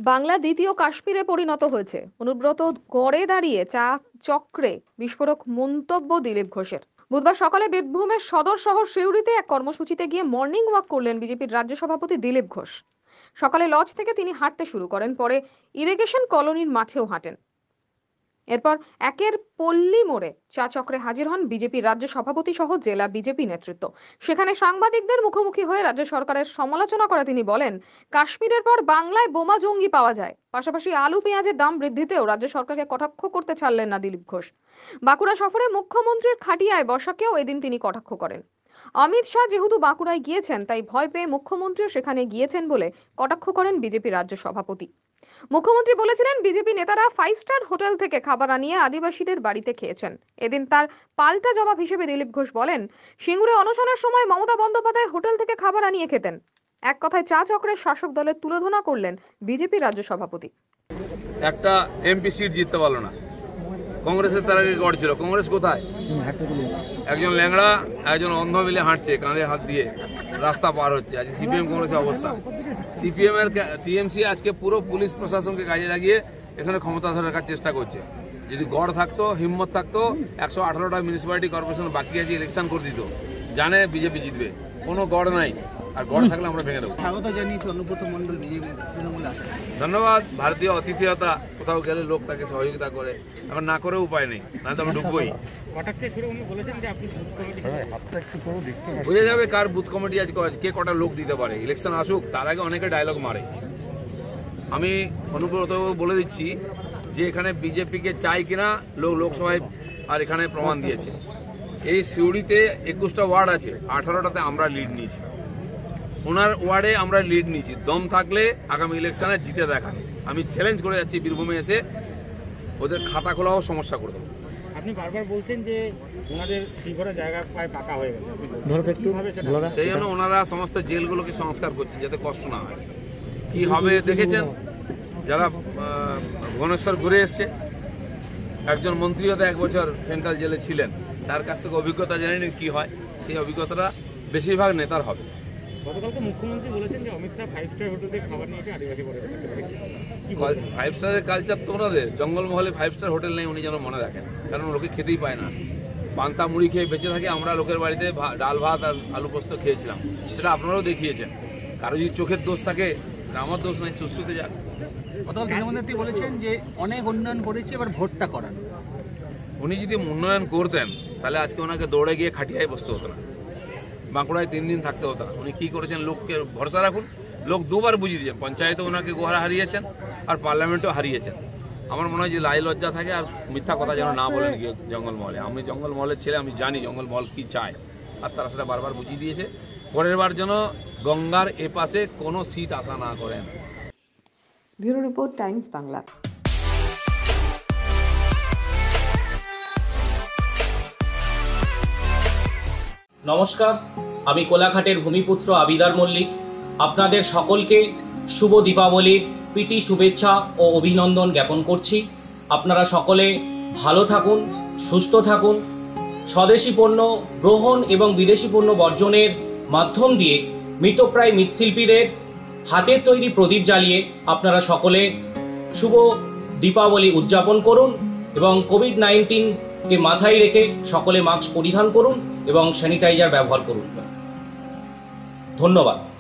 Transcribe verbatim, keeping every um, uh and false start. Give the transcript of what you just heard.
বাংলা দ্বিতীয় কাশ্মীরে পরিণত হয়েছে। অনুব্রত গড়ে দাঁড়িয়ে চা চক্রে বিস্ফোরক মন্তব্য দিলীপ ঘোষের। বুধবার সকালে বীরভূমের সদর শহর সিউড়িতে এক কর্মসূচিতে গিয়ে মর্নিং ওয়াক করলেন বিজেপির রাজ্য সভাপতি দিলীপ ঘোষ। সকালে লজ থেকে তিনি হাঁটতে শুরু করেন, পরে ইরিগেশন কলোনির মাঠেও হাঁটেন। এরপর একের পল্লী মোড়ে চা চক্রে হাজির হন বিজেপির রাজ্য সভাপতি সহ জেলা বিজেপি নেতৃত্ব। সেখানে সাংবাদিকদের মুখোমুখি হয়ে রাজ্য সরকারের সমালোচনা করে তিনি বলেন, কাশ্মীরের পর বাংলায় বোমা জঙ্গি পাওয়া যায়। পাশাপাশি আলু পেঁয়াজের দাম বৃদ্ধিতেও রাজ্য সরকারকে কটাক্ষ করতে ছাড়লেন না দিলীপ ঘোষ। বাঁকুড়া সফরে মুখ্যমন্ত্রীর খাটিয়ায় বসাকেও এদিন তিনি কটাক্ষ করেন। অমিত শাহ যেহেতু বাঁকুড়ায় গিয়েছেন, তাই ভয় পেয়ে মুখ্যমন্ত্রীও সেখানে গিয়েছেন বলে কটাক্ষ করেন বিজেপি রাজ্য সভাপতি। মুখ্যমন্ত্রী বলেছিলেন, বিজেপি নেতারা ফাইভ স্টার হোটেল থেকে খাবার আনিয়ে আদিবাসীদের বাড়িতে খেয়েছেন। এদিন তার পাল্টা জবাব হিসেবে দিলীপ ঘোষ বলেন, সিঙ্গুরে অনশনের সময় মমতা বন্দ্যোপাধ্যায় হোটেল থেকে খাবার আনিয়ে খেতেন। এক কথায় চা চক্রের শাসক দলের তুলোধনা করলেন বিজেপি রাজ্য সভাপতি। একটা এমপি সিট জিততে পারলো না, কংগ্রেসের তার আগে গড় ছিল। কংগ্রেস কোথায়? একজন ল্যাংড়া একজন অন্ধ মিলে হাঁটছে, কাঁধে হাত দিয়ে রাস্তা পার হচ্ছে। আজকে সিপিএম কংগ্রেসের অবস্থা। সিপিএম এর টিএমসি আজকে পুরো পুলিশ প্রশাসনকে কাজে লাগিয়ে এখানে ক্ষমতা ধরে রাখার চেষ্টা করছে। যদি গড় থাকতো, হিম্মত থাকতো, একশো আঠারোটা মিউনিসিপ্যালিটি কর্পোরেশন বাকি আছে, ইলেকশন করে দিত। জানে বিজেপি জিতবে, কোনো গড় নাই। আর গড় থাকলে আমরা ভেঙে দেবো। স্বাগত জানিয়েছি অনুব্রত মন্ডল বিজেপি তৃণমূল আসে। ধন্যবাদ। ভারতীয় অতিথিয়তা, কোথাও গেলে লোক তাকে সহযোগিতা করে, এখন না করে উপায় নেই, না তো আমি ডুববই। বোঝা যাবে কার বুথ কমিটি আজ কে কটা লোক দিতে পারে। ইলেকশন আসুক, তার আগে অনেকে ডায়লগ মারে। আমি অনুব্রত বলে দিচ্ছি যে এখানে বিজেপিকে চাই কিনা লোক লোকসভায় আর এখানে প্রমাণ দিয়েছে। এই সিউড়িতে একুশটা ওয়ার্ড আছে, আঠারোটাতে আমরা লিড নিয়েছি। ওনার ওয়ার্ডে আমরা লিড নিয়েছি। দম থাকলে আগামী ইলেকশনে জিতে দেখা। আমি চ্যালেঞ্জ করে যাচ্ছি বীরভূমে এসে ওদের খাতা খোলাও সমস্যা করে দেবো। আপনি বারবার বলছেন যে ওনাদের শিবরা জায়গা প্রায় পাকা হয়ে গেছে, সেই জন্য ওনারা সমস্ত জেলগুলোকে সংস্কার করছে যাতে কষ্ট না হয়। কি হবে দেখেছেন, যারা ভুবনেশ্বর ঘুরে এসছে, একজন মন্ত্রীও তো এক বছর সেন্ট্রাল জেলে ছিলেন, তার কাছ থেকে অভিজ্ঞতা জেনে নিন কি হয়। সেই অভিজ্ঞতাটা বেশিরভাগ নেতার হবে। গতকালকে মুখ্যমন্ত্রী বলেছেন যে অমিত শাহ ফাইভ স্টার হোটেলে খাবার নিয়েছে আদিবাসী পরিবার। ফাইভ স্টারের কালচার তো ওনাদের। জঙ্গলমহলে ফাইভ স্টার হোটেল নেই, উনি যেন মনে রাখেন, কারণ লোকে খেতেই পায় না। পান্তা মুড়ি খেয়ে বেঁচে থাকে। আমরা লোকের বাড়িতে ডাল ভাত আর আলু পোস্ত খেয়েছিলাম, সেটা আপনারাও দেখিয়েছেন। কারো যদি চোখের দোষ থাকে, আমার দোষ নাই, সুস্থতে যাক। গতকাল তৃণমূলনেত্রী বলেছেন যে অনেক উন্নয়ন করেছে, এবার ভোটটা করান। উনি যদি উন্নয়ন করতেন তাহলে আজকে ওনাকে দৌড়ে গিয়ে খাটিয়ায় বসতে হতো না, বাঁকুড়ায় তিন দিন থাকতে হতো না। উনি কি করেছেন, লোককে ভরসা রাখুন। লোক দুবার বুঝিয়ে দিয়েছেন, পঞ্চায়েতে ওনাকে গোহারা হারিয়েছেন আর পার্লামেন্টেও হারিয়েছেন। আমার মনে হয় যে লাই লজ্জা থাকে আর মিথ্যা কথা যেন না বলেন গিয়ে জঙ্গলমহলে। আমি জঙ্গলমহলের ছেলে, আমি জানি জঙ্গলমহল কি চায়, আর তারা সেটা বারবার বুঝিয়ে দিয়েছে। পরের বার যেন গঙ্গার এপাশে কোনো সিট আশা না করেন। Bureau report, Times Bangla. নমস্কার, আমি কোলাঘাটের ভূমিপুত্র আবিদার মল্লিক আপনাদের সকলকে শুভ দীপাবলির প্রীতি শুভেচ্ছা ও অভিনন্দন জ্ঞাপন করছি। আপনারা সকলে ভালো থাকুন, সুস্থ থাকুন। স্বদেশি পণ্য গ্রহণ এবং বিদেশি পণ্য বর্জনের মাধ্যম দিয়ে মৃতপ্রায় মৃৎশিল্পীদের হাতের তৈরি প্রদীপ জ্বালিয়ে আপনারা সকলে শুভ দীপাবলি উদযাপন করুন এবং কোভিড নাইন্টিনকে মাথায় রেখে সকলে মাস্ক পরিধান করুন এবং স্যানিটাইজার ব্যবহার করুন। ধন্যবাদ।